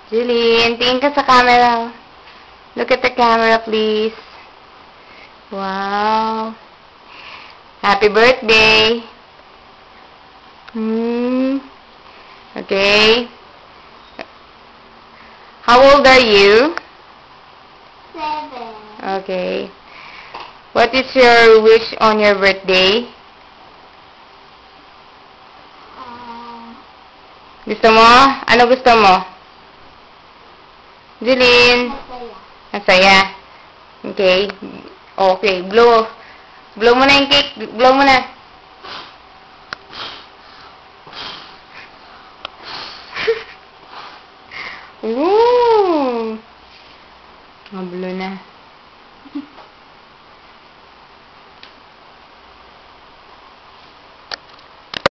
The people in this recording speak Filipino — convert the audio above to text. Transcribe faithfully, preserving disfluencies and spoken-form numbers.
Jolene, tingin ka sa camera. Look at the camera, please. Wow. Happy birthday. Hmm. Okay. How old are you? Seven. Okay. What is your wish on your birthday? Um, Gusto mo? Ano gusto mo? Jolene. masaya. Masaya. Okay. Okay. Blow. Blow mo na yung cake. Blow mo na. Woo! Mablo na.